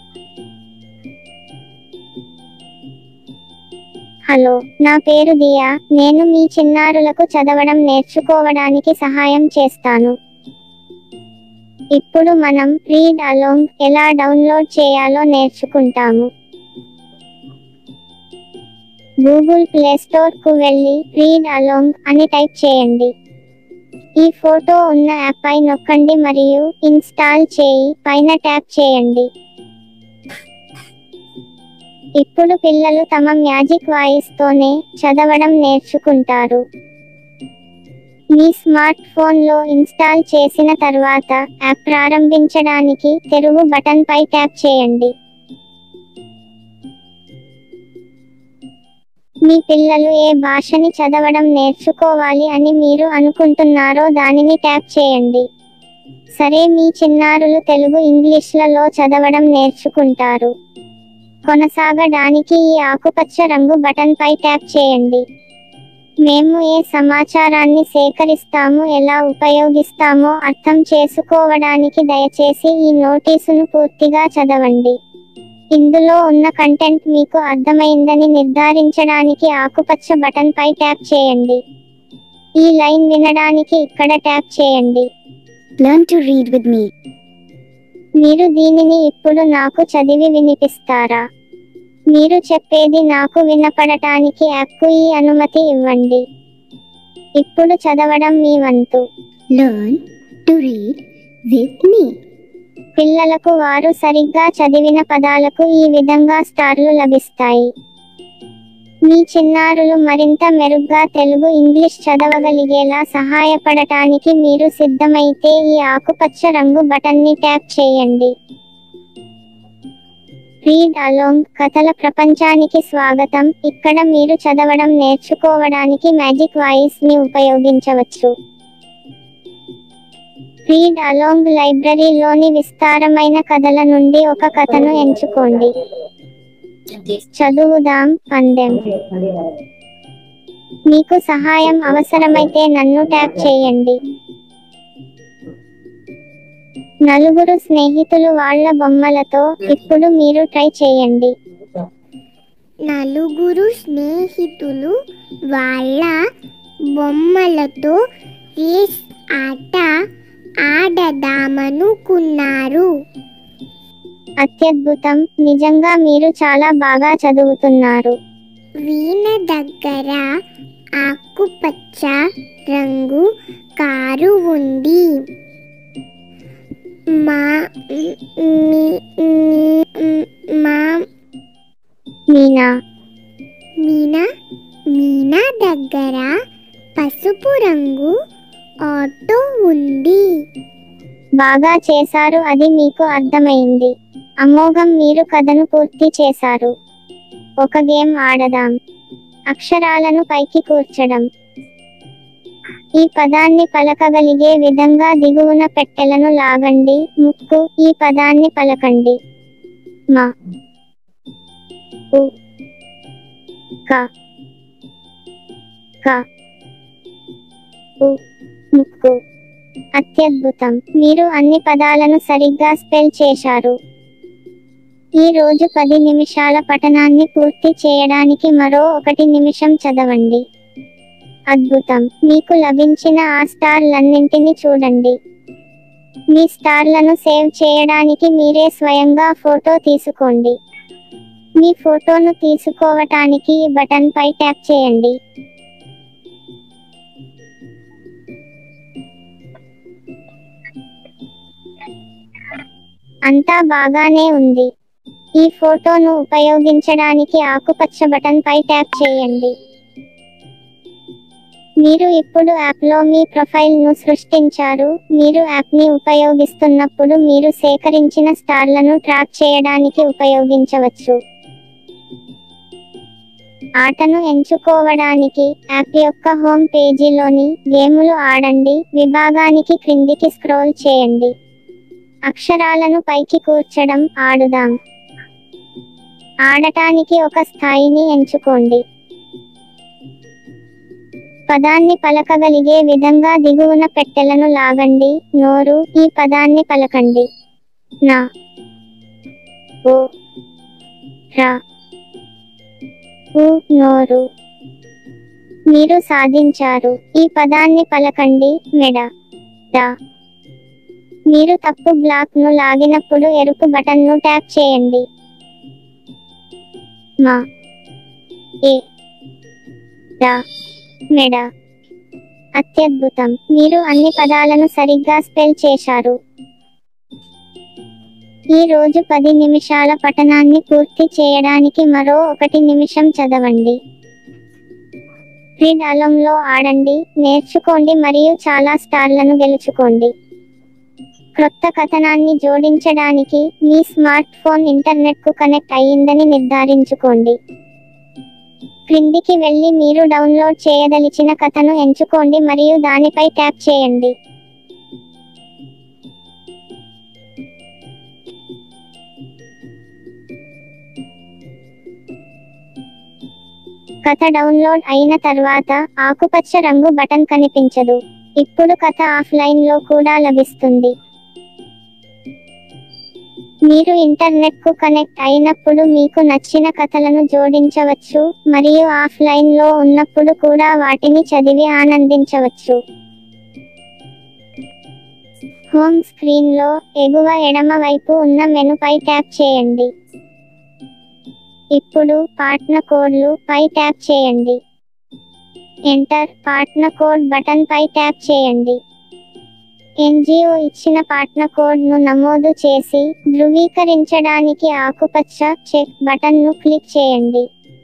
Hello, నా పేరు దియా. నేను మీ చిన్నారులకు చదవడం నేర్చుకోవడానికి సహాయం చేస్తాను. ఇప్పుడు మనం రీడ్ అలోంగ్ ఎలా డౌన్లోడ్ చేయాలో నేర్చుకుంటాము. గూగుల్ ప్లే స్టోర్ కు వెళ్ళి రీడ్ అలోంగ్ అని టైప్ చేయండి. ఈ ఫోటో ఉన్న యాప్ పై నొక్కండి మరియు ఇన్స్టాల్ చేయి పైన ట్యాప్ చేయండి. ఇప్పుడు పిల్లలు తమ మ్యాజిక్ వాయిస్ తోనే చదవడం నేర్చుకుంటారు. మీ స్మార్ట్ ఫోన్లో ఇన్స్టాల్ చేసిన తర్వాత యాప్ ప్రారంభించడానికి తెరువు బటన్ పై ట్యాప్ చేయండి. మీ పిల్లలు ఏ భాషని చదవడం నేర్చుకోవాలి అని మీరు అనుకుంటున్నారో దానిని ట్యాప్ చేయండి. సరే, మీ చిన్నారులు తెలుగు ఇంగ్లీష్లలో చదవడం నేర్చుకుంటారు. కొనసాగడానికి ఈ ఆకుపచ్చ రంగు బటన్ పై ట్యాప్ చేయండి. మేము ఏ సమాచారాన్ని సేకరిస్తాము, ఎలా ఉపయోగిస్తామో అర్థం చేసుకోవడానికి దయచేసి ఈ నోటీసును పూర్తిగా చదవండి. ఇందులో ఉన్న కంటెంట్ మీకు అర్థమైందని నిర్ధారించడానికి ఆకుపచ్చ బటన్ పై ట్యాప్ చేయండి. ఈ లైన్ వినడానికి ఇక్కడ ట్యాప్ చేయండి. Learn to read with me. మీరు దీనిని ఇప్పుడు నాకు చదివి వినిపిస్తారా? మీరు చెప్పేది నాకు వినపడటానికి యాప్కు ఈ అనుమతి ఇవ్వండి. ఇప్పుడు చదవడం మీ వంతు. Learn to read with me. పిల్లలకు వారు సరిగ్గా చదివిన పదాలకు ఈ విధంగా స్టార్లు లభిస్తాయి. మీ చిన్నారులు మరింత మెరుగ్గా తెలుగు ఇంగ్లీష్ చదవగలిగేలా సహాయపడటానికి మీరు సిద్ధమైతే ఈ ఆకుపచ్చ రంగు బటన్ని ట్యాప్ చేయండి. రీడ్ అలోంగ్ కథల ప్రపంచానికి స్వాగతం. ఇక్కడ మీరు చదవడం నేర్చుకోవడానికి మ్యాజిక్ వాయిస్ ని ఉపయోగించవచ్చు. రీడ్ అలోంగ్ లైబ్రరీలోని విస్తారమైన కథల నుండి ఒక కథను ఎంచుకోండి. చదువుదాం పందెం. మీకు సహాయం అవసరమైతే నన్ను ట్యాప్ చేయండి. నలుగురు స్నేహితులు వాళ్ళ బొమ్మలతో. ఇప్పుడు మీరు ట్రై చేయండి. నలుగురు స్నేహితులు వాళ్ళ బొమ్మలతో రేస్ ఆట ఆడదామనుకున్నారు. అత్యద్భుతం, నిజంగా మీరు చాలా బాగా చదువుతున్నారు. వీణ దగ్గర ఆకుపచ్చ రంగు కారు ఉంది. మీనా దగ్గర పసుపు రంగు ఆటో ఉంది. బాగా చేశారు, అది మీకు అర్థమైంది. అమోఘం, మీరు కథను పూర్తి చేశారు. ఒక గేమ్ ఆడదాం. అక్షరాలను పైకి కూర్చడం. ఈ పదాన్ని పలకగలిగే విధంగా దిగువన పెట్టెలను లాగండి. ముక్కు. ఈ పదాన్ని పలకండి. మ ఉ క క ఉ ముక్కు. అత్యద్భుతం, మీరు అన్ని పదాలను సరిగ్గా స్పెల్ చేశారు. ఈ రోజు 10 నిమిషాల పఠనాన్ని పూర్తి చేయడానికి మరో 1 నిమిషం చదవండి. అద్భుతం, మీకు లభించిన ఆ స్టార్లన్నింటినీ చూడండి. మీ స్టార్లను సేవ్ చేయడానికి మీరే స్వయంగా ఫోటో తీసుకోండి. మీ ఫోటోను తీసుకోవటానికి ఈ బటన్ పై ట్యాప్ చేయండి. అంతా బాగానే ఉంది. ఈ ఫోటోను ఉపయోగించడానికి ఆకుపచ్చ బటన్ పై ట్యాప్ చేయండి. మీరు ఇప్పుడు యాప్లో మీ ప్రొఫైల్ను సృష్టించారు. మీరు యాప్ని ఉపయోగిస్తున్నప్పుడు మీరు సేకరించిన స్టార్లను ట్రాక్ చేయడానికి ఉపయోగించవచ్చు. ఆటను ఎంచుకోవడానికి యాప్ యొక్క హోమ్ పేజీలోని గేములు ఆడండి విభాగానికి క్రిందికి స్క్రోల్ చేయండి. అక్షరాలను పైకి కూర్చడం ఆడుదాం. ఆడటానికి ఒక స్థాయిని ఎంచుకోండి. పదాన్ని పలకగలిగే విధంగా దిగువన పెట్టెలను లాగండి. నోరు. ఈ పదాన్ని పలకండి. నా ఓ రా ఊ నోరు. మీరు సాధించారు. ఈ పదాన్ని పలకండి. మెడ డా. మీరు తప్పు బ్లాక్ను లాగినప్పుడు ఎరుపు బటన్ను ట్యాప్ చేయండి. మా ఏ డా మెడ. అత్యద్భుతం. మీరు అన్ని పదాలను సరిగ్గా స్పెల్ చేశారు. ఈ రోజు 10 నిమిషాల పఠనాన్ని పూర్తి చేయడానికి మరో 1 నిమిషం చదవండి. రీడ్ అలోంగ్లో ఆడండి, నేర్చుకోండి మరియు చాలా స్టార్లను గెలుచుకోండి. క్రొత్త కథనాన్ని జోడించడానికి మీ స్మార్ట్ ఫోన్ ఇంటర్నెట్కు కనెక్ట్ అయ్యిందని నిర్ధారించుకోండి. క్రిందికి వెళ్ళి మీరు డౌన్లోడ్ చేయదలిచిన కథను ఎంచుకోండి మరియు దానిపై ట్యాప్ చేయండి. కథ డౌన్లోడ్ అయిన తర్వాత ఆకుపచ్చ రంగు బటన్ కనిపించదు. ఇప్పుడు కథ ఆఫ్లైన్లో కూడా లభిస్తుంది. మీరు ఇంటర్నెట్కు కనెక్ట్ అయినప్పుడు మీకు నచ్చిన కథలను జోడించవచ్చు మరియు ఆఫ్లైన్లో ఉన్నప్పుడు కూడా వాటిని చదివి ఆనందించవచ్చు. హోమ్ స్క్రీన్లో ఎగువ ఎడమ వైపు ఉన్న మెనుపై ట్యాప్ చేయండి. ఇప్పుడు పాట్న కోడ్లు పై ట్యాప్ చేయండి. ఎంటర్ పాట్న కోడ్ బటన్ పై ట్యాప్ చేయండి. ఎన్జిఓ ఇచ్చిన పాట్న కోడ్ను నమోదు చేసి ధృవీకరించడానికి ఆకుపచ్చ చెక్ బటన్ను క్లిక్ చేయండి.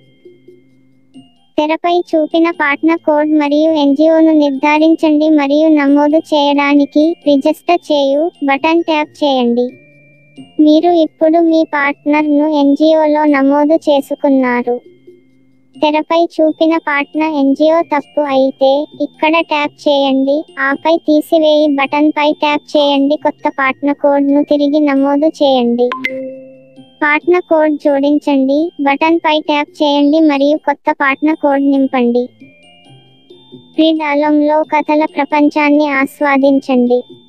తెరపై చూపిన పాట్న కోడ్ మరియు ఎన్జిఓను నిర్ధారించండి మరియు నమోదు చేయడానికి రిజిస్టర్ చేయు బటన్ ట్యాప్ చేయండి. మీరు ఇప్పుడు మీ పార్ట్నర్ను ఎన్జిఓలో నమోదు చేసుకున్నారు. తెరపై చూపిన పాట్న ఎన్జిఓ తప్పు అయితే ఇక్కడ ట్యాప్ చేయండి, ఆపై తీసివేయి బటన్ పై ట్యాప్ చేయండి. కొత్త పాట్న కోడ్ను తిరిగి నమోదు చేయండి. పాట్న కోడ్ జోడించండి బటన్ పై ట్యాప్ చేయండి మరియు కొత్త పాట్న కోడ్ నింపండి. రీడ్ అలోంగ్లో కథల ప్రపంచాన్ని ఆస్వాదించండి.